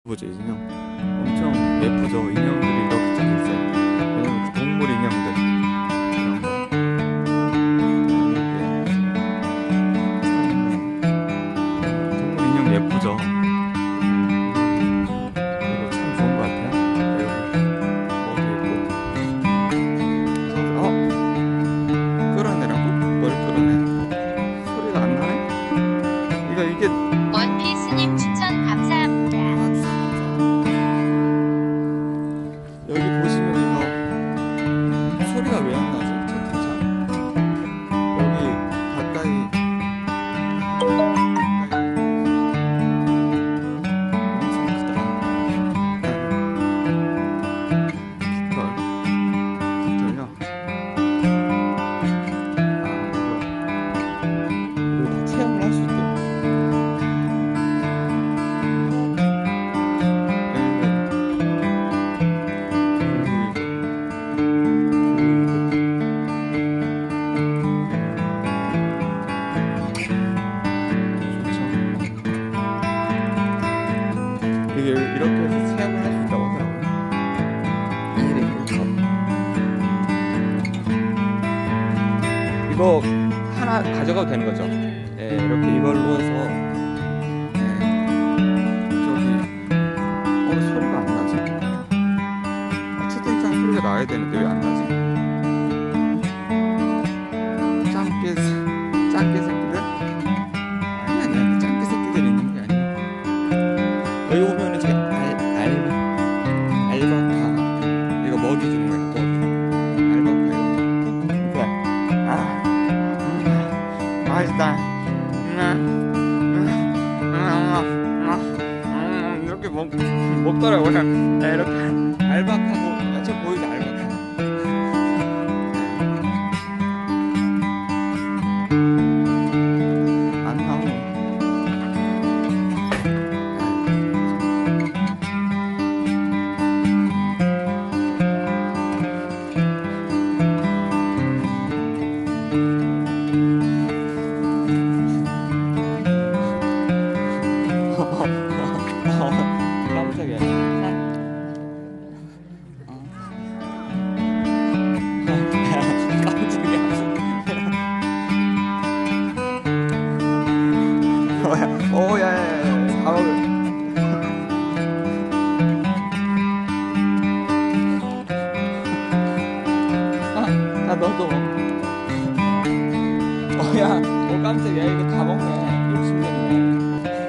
보죠, 인형. 엄청 예쁘죠. 인형들이 이렇게 쫙 있어요. 왜냐면 그 동물 인형들 이런 거. 이렇게 동물 인형 예쁘죠. 이거 참 좋은 것 같아요. 여기 끌어내라고? 뭘 끌어내? 소리가 안 나네? 이게 원피스님 추천 감사합니다. 여기 보시면 이거 소리가 왜 안 나지? 채팅창 여기 가까이 엄청 크다. 깃털요? 이거 다 체험을 할 수 있대요. 이게 이렇게 해서 체험을 할 수 있다고 하더라고요. 이거 하나 가져가도 되는 거죠? 네, 이렇게 이걸로 해서 저기 소리가 안 나지? 채팅창 소리가 나야 되는데 왜 안 나지? 짱깨 새끼들? 아니야, 짱깨 새끼들 있는 게 아니야. 여기 오면은 지금 알바카 이거 먹이 주는 거야. 먹이 알바카 이거 맛있다. 이렇게 먹더라고. 그냥 이렇게 알바카고 저 보이죠? 알바카 안 나오네. 깜짝이야. 깜짝이야. 오야야야. 너도. 야, 깜짝이야. 이거 다 먹네. 욕심내네.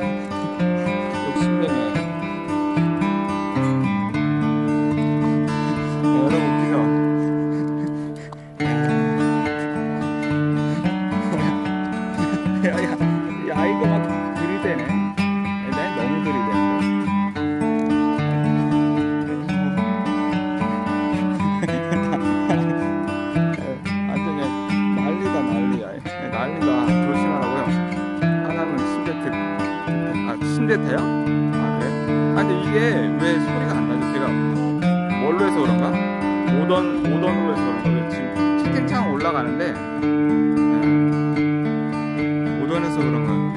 여러분 웃기죠? 야, 이거 막 들이대네. 내 너무 들이대는데. 완전히 난리야. 난리다. 조심하라고요. 하나는 침대 대요? 아, 그래? 근데 이게 왜 소리가 안 나지? 제가 뭘로 해서 그런가? 오던으로 해서 그런가? 지금 채팅창 올라가는데 오던에서 그런 거예요.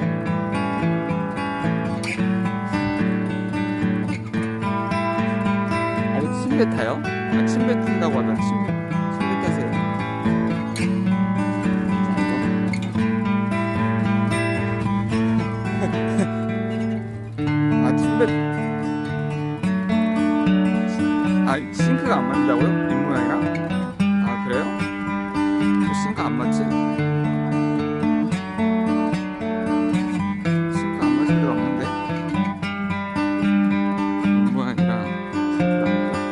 아니, 침대 타요? 아, 침대 탄다고 하던 침대 타세요. 싱크가 안 맞는다고요? 입모양이랑? 아, 그래요? 싱크 안 맞지? 싱크 안 맞을 리가 없는데? 입모양이랑 싱크가 안 맞아.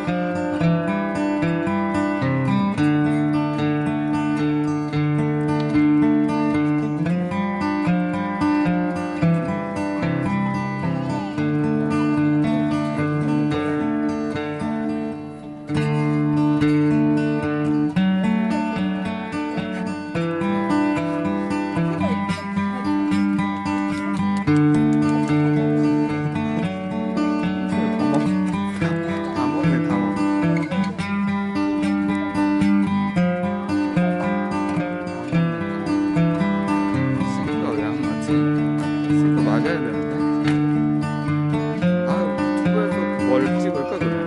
그걸 찍을 거 그래.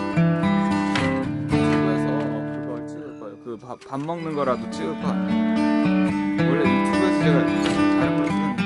유튜브에서 그걸 찍을 거예요. 그 밥 먹는 거라도 찍을 거야. 원래 유튜브에서 제가 촬영을 했는데.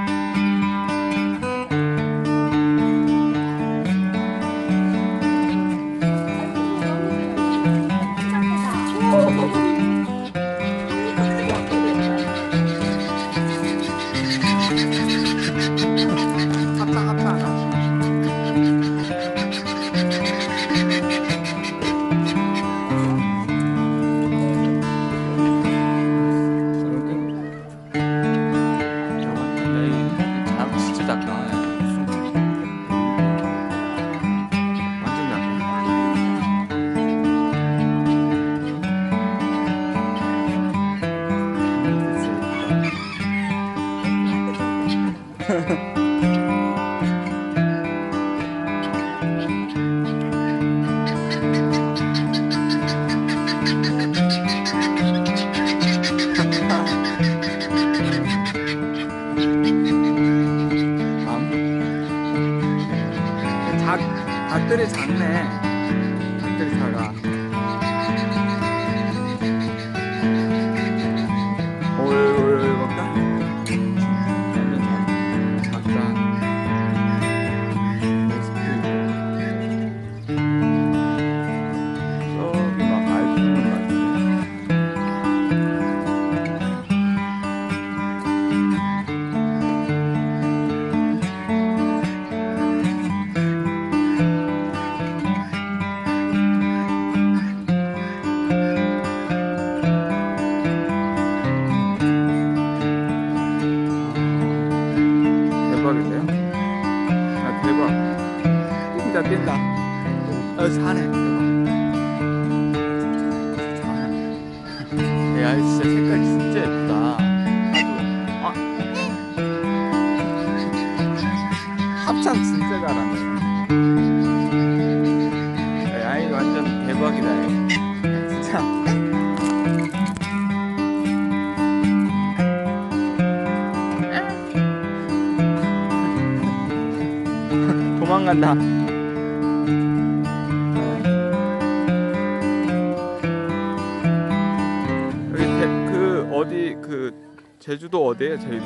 닭들이 작네. 닭들이 작아. 오이 먹다. 완전 작다. 저기 막 알 푸는 거 같은데. 대박인데요? 아 대박. 뛴다. 사네. 대박. 야 진짜 색깔 진짜 예쁘다. 합창 진짜 잘하네. 야 이거 완전 대박이다. 진짜. 도망간다. 여기 그 어디 그 제주도 어디에요? 제주도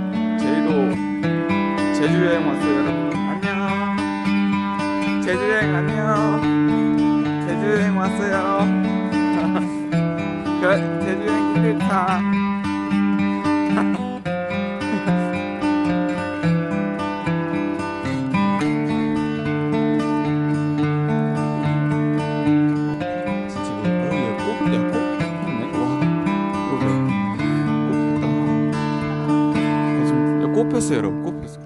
제주 여행 왔어요 여러분. 안녕. 제주 여행 안녕. 제주 여행 왔어요. 제주 여행 힘들다. 꽃 폈어요 여러분. 꽃 폈어.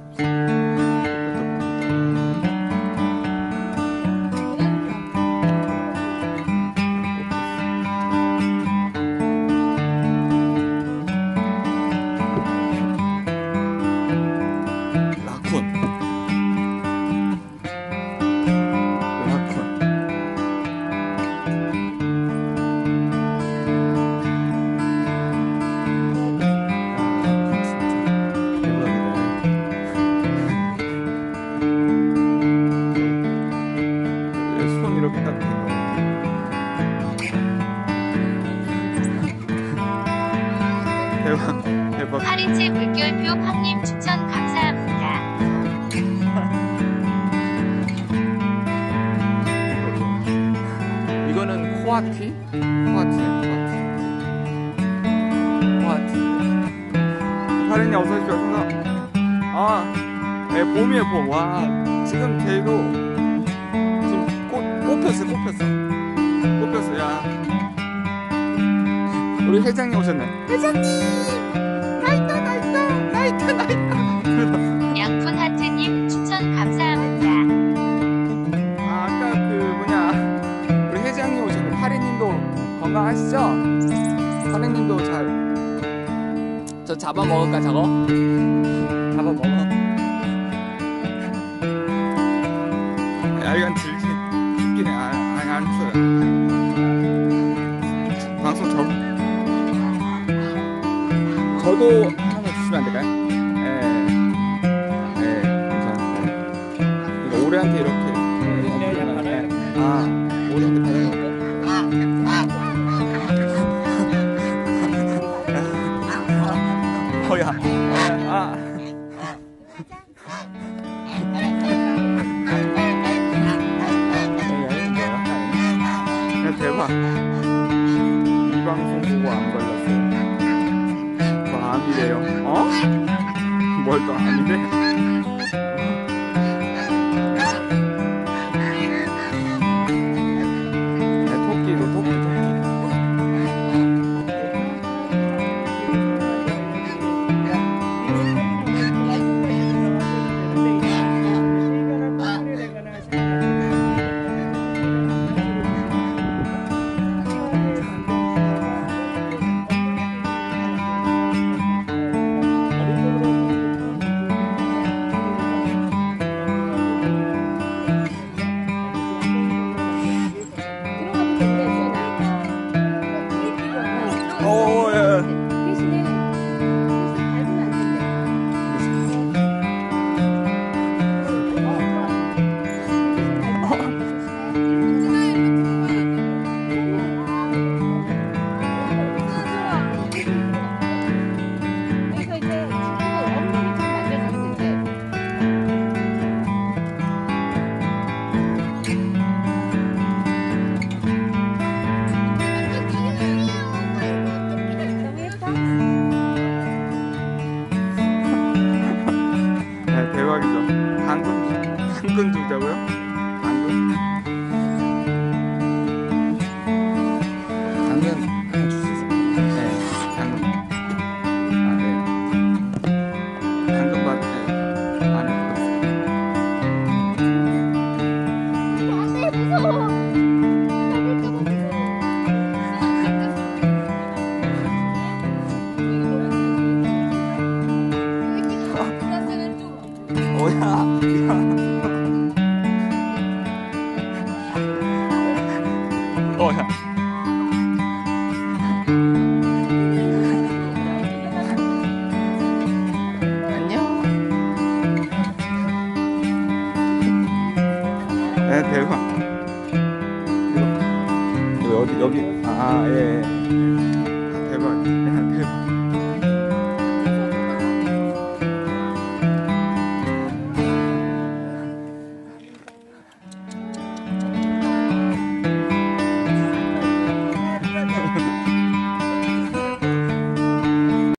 대박. 파리채 물결표 황님 추천 감사합니다. 이거는 코아티? 파리님 어서오십시오. 네, 봄이에요 봄. 와 지금 제주도 지금 꽃 폈어. 야 우리 회장님 오셨네. 회장님 나이트. 양푼 하트님 추천 감사합니다. 아까 그 우리 회장님 오셨네. 파리님도 건강하시죠? 파리님도 저 잡아먹을까 저거? 잡아먹어. 야 이건 죽기네. 안 추워요. 방송 저도 하나만 주시면 안 될까요? 네, 감사합니다. 이거 올해한테 이렇게 아, 오리한테 바닥에 야. 아. 야, 대박. 이 방송 보고 안 걸렸어요. 저 암이래요. 어? 뭘 또 암이래? 대박이죠. 당근 두자고요? 당근? 당근 하나 주세요. 네, 당근. 아, 네. 당근밭에 안에 안돼 무서워. 뭐야? 어야. 안녕. 네, 대박. 이거 어디 여기? 아, 예.